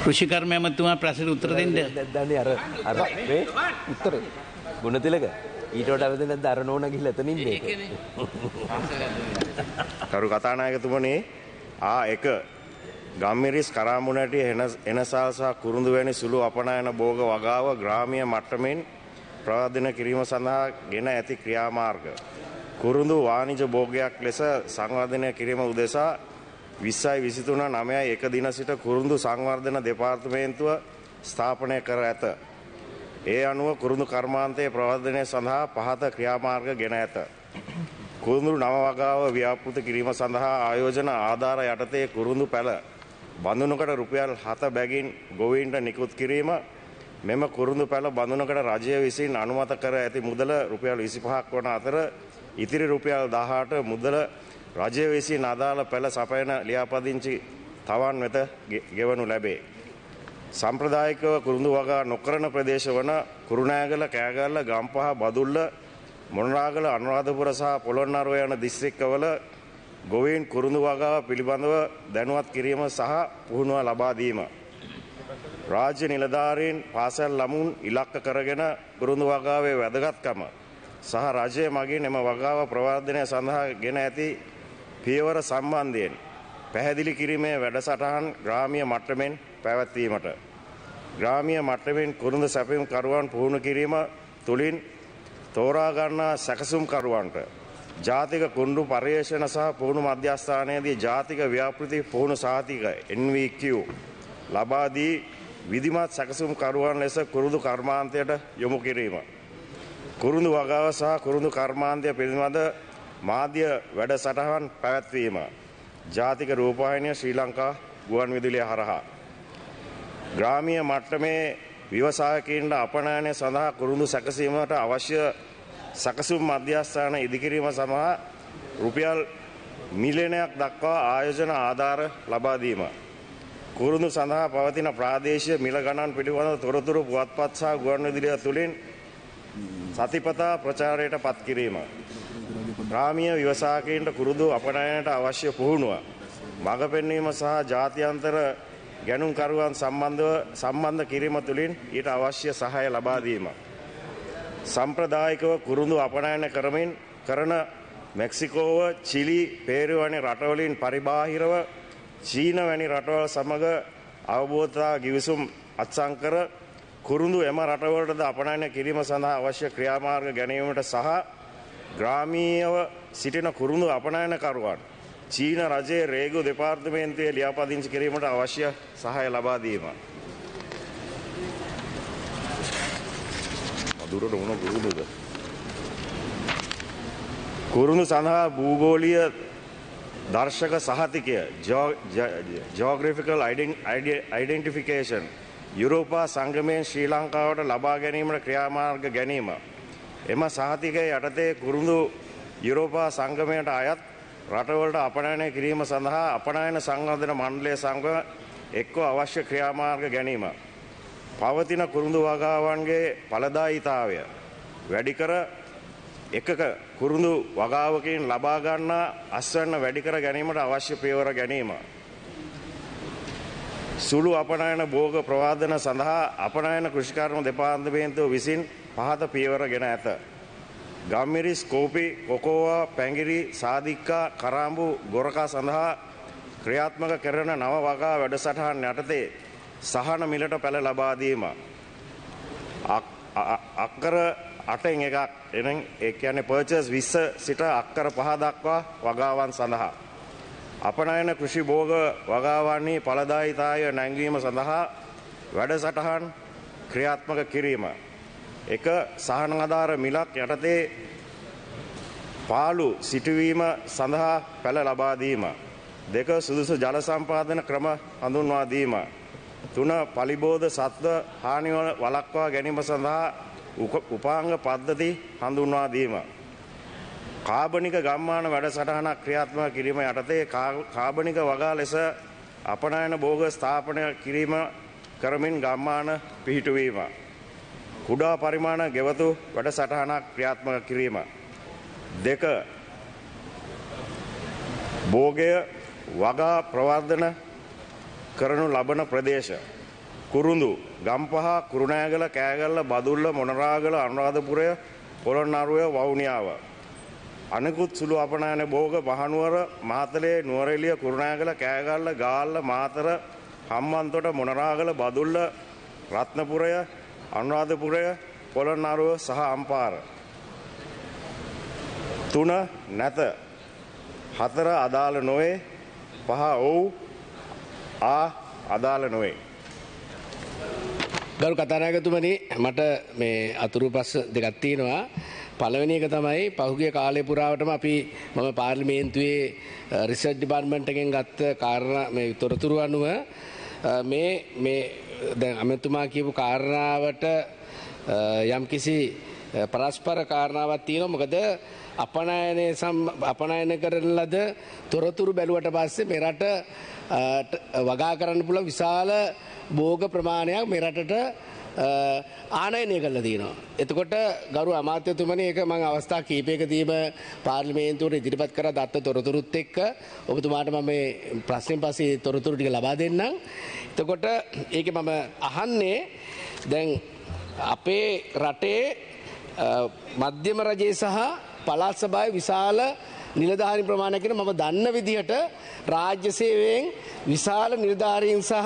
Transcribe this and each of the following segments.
කෘෂිකර්ම ඇමතුමා ප්‍රශ්නෙට උත්තර දෙන්න. දැන්නේ අර මේ උත්තර ගුණතිලක ඊට වඩා වැදගත් නැද්ද අර නෝනා ගිහලා එතනින් මේක. කරු කතානායකතුමනි එක ගම්මිරිස් කරාමුණටි එනසාල් සහ කුරුඳු වැනි සුළු අපනයන භෝග වගාව ග්‍රාමීය මට්ටමින් ප්‍රවර්ධනය කිරීම සඳහා ගෙන ඇති ක්‍රියාමාර්ග කුරුඳු වාණිජ භෝගයක් ලෙස සංවර්ධනය කිරීම උදෙසා 20/23/9 එක දින සිට කුරුඳු සංවර්ධන දෙපාර්තමේන්තුව ස්ථාපනය කර ඇත. ඒ අනුව කුරුඳු කර්මාන්තයේ ප්‍රවර්ධනය සඳහා පහත ක්‍රියාමාර්ග ගෙන ඇත. කුරුඳු නව වගාව ව්‍යාපෘත කිරීම සඳහා ආයෝජන ආධාර යටතේ කුරුඳු පැළ බඳුනකට රුපියල් 7 බැගින් ගොවීන්ට නිකුත් කිරීම මෙම කුරුඳු පැළ බඳුනකට රජය විසින් අනුමත කර ඇති මුදල රුපියල් 25ක් වන අතර ඉතිරි රුපියල් 18 මුදල රජය විසින් අදාළ පැළ සපයන ලියාපදිංචි තවන් වෙත ගෙවනු ලැබේ. සම්ප්‍රදායිකව කුරුඳු වගා නොකරන ප්‍රදේශ වන කුරුණෑගල, කෑගල්ල, ගම්පහ, බදුල්ල, මොනරාගල, අනුරාධපුර සහ පොළොන්නරුව යන දිස්ත්‍රික්කවල ගොවීන් කුරුඳු වගාව පිළිබඳව දැනුවත් කිරීම සහ පුහුණුව ලබා දීම. රාජ්‍ය නිලධාරීන් පාසල් ළමුන් ඉලක්ක කරගෙන කුරුඳු වගාවේ වැදගත්කම සහ රජය මගින් එම වගාව ප්‍රවර්ධනය සඳහා ගෙන ඇති පියවර සම්බන්ධයෙන් පැහැදිලි කිරීමේ වැඩසටහන් ග්‍රාමීය මට්ටමින් පැවැත්වීමට ග්‍රාමීය මට්ටමින් කුරුඳු සැපයුම් කරුවන් පුහුණු කිරීම තුළින් තෝරා ගන්නා සැකසුම් කරුවන්ට ජාතික කුරුඳු පර්යේෂණ සහ පුහුණු මධ්‍යස්ථානයේදී ජාතික ව්‍යාපෘති පුහුණු සහතික NVQ ලබා දී විධිමත් සැකසුම් කරුවන් ලෙස කුරුඳු කර්මාන්තයට යොමු කිරීම. කුරුඳු වගාව සහ කුරුඳු කර්මාන්තය පිළිබඳ මාධ්‍ය වැඩසටහන් පැවැත්වීම. ජාතික රූපවාහිනිය ශ්‍රී ලංකා ගුවන් විදුලිය හරහා ග්‍රාමීය මට්ටමේ ව්‍යවසායකයින්ට අපනයනය සඳහා කුරුඳු සැකසීමට අවශ්‍ය සැකසුම් මධ්‍යස්ථාන ඉදිකිරීම සඳහා රුපියල් මිලියනයක් දක්වා ආයෝජන ආධාර ලබා දීම. කුරුඳු සඳහා පවතින ප්‍රාදේශීය මිල ගණන් පිළිබඳ තොරතුරු පුවත්පත් සහ ගුවන් විදුලිය තුළින් සතිපතා ප්‍රචාරයට පත් කිරීම. ග්‍රාමීය ව්‍යවසායකයින්ට කුරුඳු අපනයනයට අවශ්‍ය පුහුණුව මඟ පෙන්වීම සහ ජාත්‍යන්තර ගැනුම්කරුවන් සම්බන්ධ කිරීම තුළින් ඊට අවශ්‍ය සහාය ලබා දීම. සම්ප්‍රදායිකව කුරුඳු අපනයන කරන මෙක්සිකෝව, චිලි, පේරු වැනි රටවලින් පරිබාහිරව චීන වැනි රටවල් සමග අවබෝධතා ගිවිසුම් අත්සන් කර කුරුඳු එම රටවලටද අපනයන කිරීම සඳහා අවශ්‍ය ක්‍රියාමාර්ග ගැනීමට සහ ග්‍රාමීයව සිටින කුරුඳු අපනයනකරුවන් චීන රජයේ රේගු දෙපාර්තමේන්තුවේ ලියාපදිංචි කිරීමට අවශ්‍ය සහාය ලබා දීම. මදුරට මොන කුරුඳුද? කුරුඳු සඳහා භූගෝලීය දර්ශක සහතිකය geographical identification යුරෝපා සංගමයෙන් ශ්‍රී ලංකාවට ලබා ගැනීමට ක්‍රියාමාර්ග ගැනීම. එම සහතිකය යටතේ කුරුඳු යුරෝපා සංගමයට අයත් රටවලට අපනයනය කිරීම සඳහා අපනයන සංවර්ධන මණ්ඩලය සමග එක්ව අවශ්‍ය ක්‍රියාමාර්ග ගැනීම. පවතින කුරුඳු වගාවන්ගේ ඵලදායීතාවය වැඩි කර එකක කුරුඳු වගාවකින් ලබා ගන්නා අස්වැන්න වැඩි කර ගැනීමට අවශ්‍ය පියවර ගැනීම. සුළු අපනයන භෝග ප්‍රවාදන සඳහා අපනයන කෘෂිකර්ම දෙපාර්තමේන්තුව විසින් පහත පියවර ගෙන ඇත. ගම්මිරිස්, කෝපි, කොකෝවා, පැංගිරි, සාදික්කා, කරාඹු, ගොරකා සඳහා ක්‍රියාත්මක කරන නව වගා වැඩසටහන් යටතේ සහන මිලට පැළ ලබා දීම. අක්කර 8න් එකක් එනම් ඒ කියන්නේ පර්චේස් 20 සිට අක්කර 5 දක්වා වගාවන් සඳහා අපනයන කෘෂි භෝග වගාවන්හි ඵලදායීතාවය නැංවීම සඳහා වැඩසටහන් ක්‍රියාත්මක කිරීම. එක සහන ආධාර මිලක් යටතේ පාළු සිටුවීම සඳහා පැළ ලබා දීම. දෙක සුදුසු ජල සම්පාදන ක්‍රම හඳුන්වා දීම. තුන පලිබෝධ සත්ව හානි වළක්වා ගැනීම සඳහා උපාංග පද්ධති හඳුන්වා දීම. කාබනික ගම්මාන වැඩසටහනක් ක්‍රියාත්මක කිරීම යටතේ කාබනික වගා ලෙස අපනයන භෝග ස්ථාපනය කිරීම කරමින් ගම්මාන පිහිටුවීම. කුඩා පරිමාණ ගෙවතු වැඩසටහනක් ක්‍රියාත්මක කිරීම. දෙක භෝගය වගා ප්‍රවර්ධන කරනු ලබන ප්‍රදේශ කුරුඳු ගම්පහ කුරුණෑගල කෑගල්ල බදුල්ල මොනරාගල අනුරාධපුරය පොළොන්නරුව වවුනියාව අනෙකුත් සුළු අපනයන භෝග මහනුවර මාතලේ නුවරඑළිය කුරුණෑගල කෑගල්ල ගාල්ල මාතර හම්බන්තොට මොනරාගල බදුල්ල රත්නපුරය අනුරාධපුරය පොළොන්නරුව සහ අම්පාර 3 නැත 4 අදාළ නොවේ 5 ඔව් අදාළ නොවේ. ගරු කතානායකතුමනි මට මේ අතුරු ප්‍රශ්න දෙකක් තියෙනවා. පළවෙනි එක තමයි පහුගිය කාලය පුරාවටම අපි මම පාර්ලිමේන්තුවේ රිසර්ච් ඩිපාර්ට්මන්ට් එකෙන් ගත්ත කාරණා මේ තොරතුරු අනුව මේ දැන් අමතුමා කියපු කාරණාවට යම්කිසි පරස්පර කාරණාවක් තියෙනවා. මොකද අපනයන කරන ලද තොරතුරු බැලුවට පස්සේ මෙරට වගා කරන්න පුළුවන් විශාල භෝග ප්‍රමාණයක් මෙරටට ආනයනය කරලා තියෙනවා. එතකොට ගරු අමාත්‍යතුමනි ඒක මම අවස්ථා කීපයකදීම පාර්ලිමේන්තුවට ඉදිරිපත් කරා දත්ත තොරතුරුත් එක්ක ඔබතුමාට මම මේ ප්‍රශ්නෙන් පස්සේ තොරතුරු ටික ලබා දෙන්නම්. එතකොට ඒකේ මම අහන්නේ දැන් අපේ රටේ මධ්‍යම රජයේ සහ පළාත් සභාවේ විශාල නිලධාරී ප්‍රමාණයක් කියන මම දන්න විදිහට රාජ්‍ය සේවයෙන් විශාල නිලධාරීන් සහ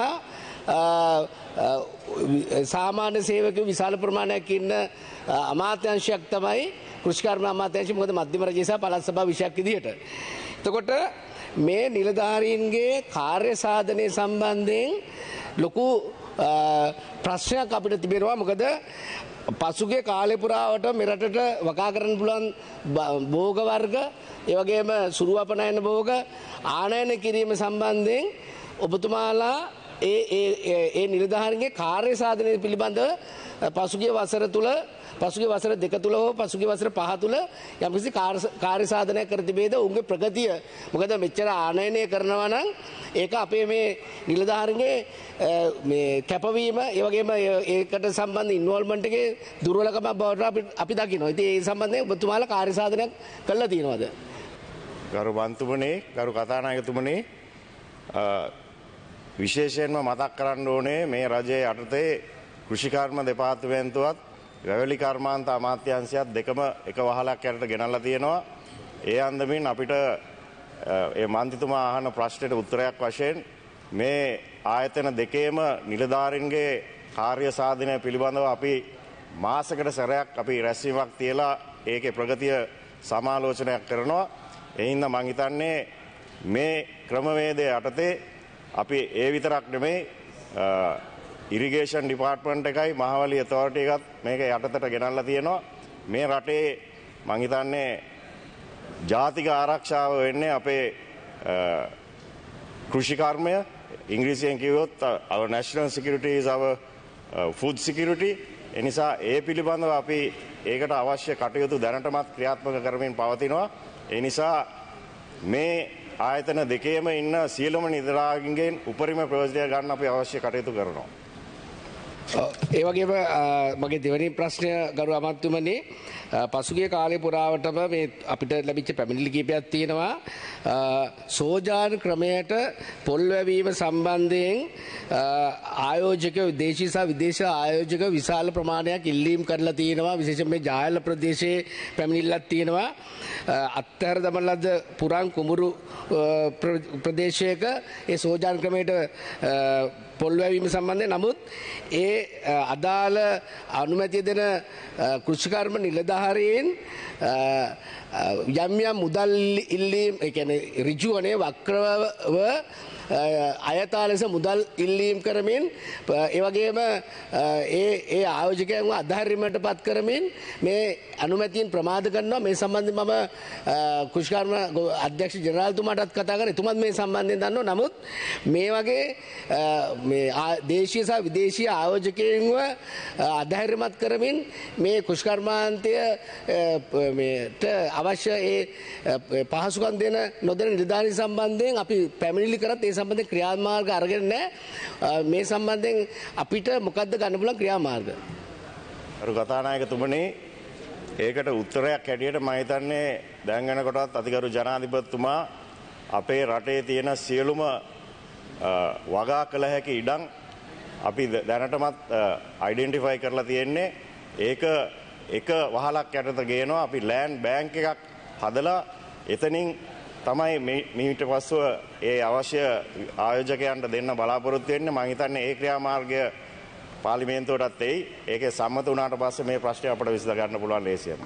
සාමාන්‍ය සේවකයෝ විශාල ප්‍රමාණයක් ඉන්න අමාත්‍යාංශයක් තමයි කෘෂිකර්ම අමාත්‍යාංශය. මොකද මධ්‍යම රජය සහ පළාත් සභාව විෂයක් විදිහට. එතකොට මේ නිලධාරීන්ගේ කාර්ය සාධනය සම්බන්ධයෙන් ලොකු ප්‍රශ්නයක් අපිට තිබෙනවා. මොකද පසුගිය කාලේ පුරාවට මෙරටට වකා කරන්න පුළුවන් භෝග වර්ග ඒ වගේම සුළු අපනයන භෝග ආනයන කිරීම සම්බන්ධයෙන් ඔබතුමාලා ඒ නිලධාරීන්ගේ කාර්ය සාධනය පිළිබඳව පසුගිය වසර තුල පසුගිය වසර දෙක තුල හෝ පසුගිය වසර පහ තුල යම්කිසි කාර්ය සාධනයක් කර තිබේද? උන්ගේ ප්‍රගතිය මොකද මෙච්චර ආනයනය කරනවා නම් ඒක අපේ මේ නිලධාරීන්ගේ මේ කැපවීම ඒ වගේම ඒකට සම්බන්ධ ඉන්වෝල්ව්මන්ට් එකේ දුර්වලකම බවට අපි දකිනවා. ඉතින් ඒ සම්බන්ධයෙන් ඔබතුමාලා කාර්ය සාධනයක් කළා තියෙනවද? ගරු මන්තුමනි ගරු කතානායකතුමනි විශේෂයෙන්ම මතක් කරන්න ඕනේ මේ රජයේ යටතේ කෘෂිකර්ම දෙපාර්තමේන්තුවත් වැවැලි කර්මාන්ත අමාත්‍යාංශයත් දෙකම එක වහලක් යටට ගෙනල්ලා තියෙනවා. ඒ අන්දමින් අපිට ඒ මන්ත්‍රීතුමා අහන ප්‍රශ්නෙට උත්තරයක් වශයෙන් මේ ආයතන දෙකේම නිලධාරීන්ගේ කාර්ය සාධනය පිළිබඳව අපි මාසයකට සැරයක් අපි රැස්වීමක් තියලා ඒකේ ප්‍රගතිය සමාලෝචනයක් කරනවා. ඒ හින්දා මම හිතන්නේ මේ ක්‍රමවේදය යටතේ අපි ඒ විතරක් නෙමෙයි ඉරිගේෂන් ඩිපාර්ට්මන්ට් එකයි මහවැලි ඔතොරිටි එකත් මේක යටතට ගෙනල්ලා තියෙනවා. මේ රටේ මම හිතන්නේ ජාතික ආරක්ෂාව වෙන්නේ අපේ කෘෂිකර්මය. ඉංග්‍රීසියෙන් කිව්වොත් our national security is our food security. එනිසා ඒ පිළිබඳව අපි ඒකට අවශ්‍ය කටයුතු දැනටමත් ක්‍රියාත්මක කරමින් පවතිනවා. ඒ නිසා මේ ආයතන දෙකේම ඉන්න සියලුම නිලධාරීන්ගෙන් උපරිම ප්‍රයෝජනය ගන්න අපි අවශ්‍ය කටයුතු කරනවා. ඒ වගේම මගේ දෙවෙනි ප්‍රශ්නය ගරු අමාත්‍යතුමනි පසුගිය කාලේ පුරාවටම මේ අපිට ලැබිච්ච පැමිණිලි කීපයක් තියෙනවා සෝජාන ක්‍රමයට පොල් වැවීම සම්බන්ධයෙන් ආයෝජක දේශීය සහ විදේශ ආයෝජක විශාල ප්‍රමාණයක් ඉල්ලීම් කරලා තියෙනවා. විශේෂයෙන් මේ ජායල ප්‍රදේශයේ පැමිණිල්ලක් තියෙනවා. අත්තර දමන ලද පුරන් කුඹුරු ප්‍රදේශයක ඒ සෝජාන ක්‍රමයට පොල් වැවීම සම්බන්ධයෙන් නමුත් ඒ අදාළ අනුමැතිය දෙන කෘෂිකර්ම නිලධාරීන් යම් යම් මුදල් ඉල්ලීම් ඒ කියන්නේ ඍජුවනේ වක්‍රව අයථා ලෙස මුදල් ඉල්ලීම් කරමින් ඒ වගේම ඒ ආයෝජකයන්ව අධෛර්යයට පත් කරමින් මේ අනුමැතියෙන් ප්‍රමාද කරනවා. මේ සම්බන්ධයෙන් මම කෘෂිකර්ම අධ්‍යක්ෂ ජෙනරාල්තුමාටත් කතා කරා. එතුමත් මේ සම්බන්ධයෙන් දන්නවා. නමුත් මේ වගේ මේ දේශීය සහ විදේශීය ආයෝජකයන්ව අධෛර්යමත් කරමින් මේ කෘෂිකර්මාන්තය මේට අවශ්‍ය ඒ පහසුකම් දෙන නොදෙන නිලධාරීන් සම්බන්ධයෙන් අපි පැමිණිලි කරත් ඒ සම්බන්ධයෙන් ක්‍රියාමාර්ග අරගෙන නැහැ. මේ සම්බන්ධයෙන් අපිට මොකද්ද ගන්න පුළුවන් ක්‍රියාමාර්ග? අරු කතානායකතුමනි ඒකට උත්තරයක් හැටියට මම හිතන්නේ දැන් වෙනකොටත් අතිගරු ජනාධිපතිතුමා අපේ රටේ තියෙන සියලුම වගා කළ හැකි ඉඩම් අපි දැනටමත් අයිඩෙන්ටිෆයි කරලා තියෙන්නේ ඒක එක වහලක් යටත ගේනවා අපි ලෑන්ඩ් බැංක් එකක් හදලා එතනින් තමයි මීට පස්සුව ඒ අවශ්‍ය ආයෝජකයන්ට දෙන්න බලාපොරොත්තු වෙන්නේ මම හිතන්නේ ඒ ක්‍රියාමාර්ගය පාර්ලිමේන්තුවටත් එයි ඒකේ සම්මත වුණාට පස්සේ මේ ප්‍රශ්නය අපිට විසඳ ගන්න පුළුවන් ලේසියෙන්ම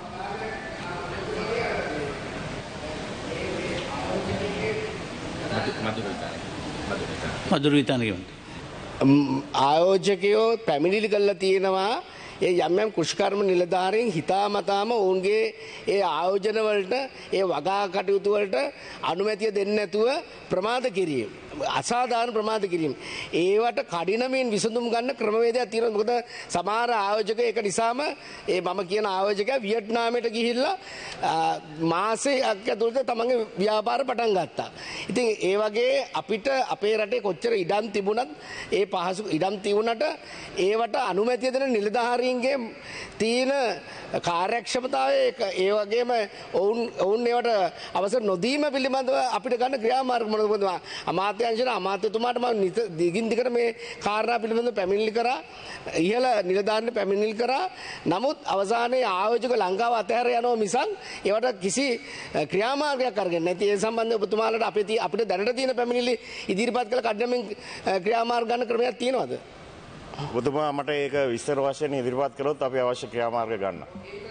මధుර විතාන කියන්න. ආයෝජකයෝ පැමිණිලි කරලා තියෙනවා ඒ යම් යම් කෘෂිකර්ම නිලධාරීන් හිතාමතාම ඔවුන්ගේ ඒ ආයෝජන වලට ඒ වගා කටයුතු වලට අනුමැතිය දෙන්නේ නැතුව ප්‍රමාද කිරීම අසාධාරණ ප්‍රමාද කිරීම ඒවට කඩිනමින් විසඳුම් ගන්න ක්‍රමවේදයක් තියෙනවා මොකද සමහර ආයෝජක ඒක නිසාම ඒ මම කියන ආයෝජකයා වියට්නාමයට ගිහිල්ලා මාසයක් ඇතුළත තමන්ගේ ව්‍යාපාර පටන් ගත්තා. ඉතින් ඒ වගේ අපිට අපේ රටේ කොච්චර ඉඩම් තිබුණත් ඒ පහසු ඉඩම් තිබුණට ඒවට අනුමැතිය දෙන නිලධාරීන්ගේ තියෙන කාර්යක්ෂමතාවය ඒ වගේම ඔවුන් ඒවට අවසර නොදීම පිළිබඳව අපිට ගන්න ක්‍රියාමාර්ග මොනවද අමාත්‍යාංශන අමාත්‍යතුමාට මම දිගින් දිගට මේ කාරණා පිළිබඳව පැමිණිලි කරා ඉහළ නිලධාරීන් පැමිණිලි කරා නමුත් අවසානයේ ආයෝජක ලංකාව අතහැර යනවා මිසක් ඒවට කිසි ක්‍රියාමාර්ගයක් අරගෙන නැති ඒ සම්බන්ධව ඔබතුමාලට අපිට දැනට තියෙන පැමිණිලි ඉදිරිපත් කළ කඩමින් ක්‍රියාමාර්ග ගන්න ක්‍රමයක් තියෙනවද? ඔබතුමා මට ඒක විස්තර වශයෙන් ඉදිරිපත් කළොත් අපි අවශ්‍ය ක්‍රියාමාර්ග ගන්න.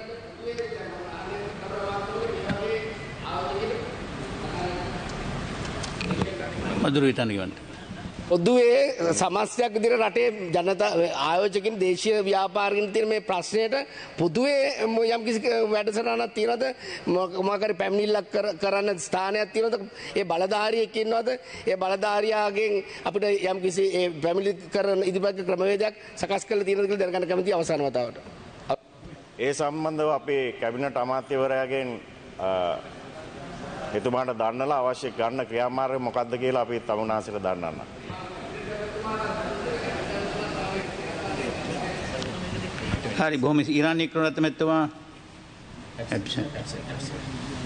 මధుර විතාන කියන්න. පොදුවේ සමස්තයක් විදිහට රටේ ජනතා ආයෝජකින් දේශීය ව්‍යාපාරිකයන් තියෙන මේ ප්‍රශ්නයට පොදුවේ යම් කිසි වැඩසටහනක් තියනවද මොකක් හරි පැමිණිල්ලක් කරන්න ස්ථානයක් තියනවද ඒ බලධාරියෙක් ඉන්නවද ඒ බලධාරියාගෙන් අපිට යම් කිසි ඒ පැමිණිලි කරන ඉදිරිපත් ක්‍රමවේදයක් සකස් කරලා තියෙනවද කියලා දැනගන්න කැමතියි අවසාන වතාවට. ඒ සම්බන්ධව අපේ කැබිනට් අමාත්‍යවරයාගෙන් එතුමාට දන්නලා අවශ්‍ය ගන්න ක්‍රියාමාර්ගය මොකක්ද කියලා අපි තමුන්නාසයට දන්නන්න. හරි බොහොම ඉරානි ක්‍රමරත්න මෙතුමා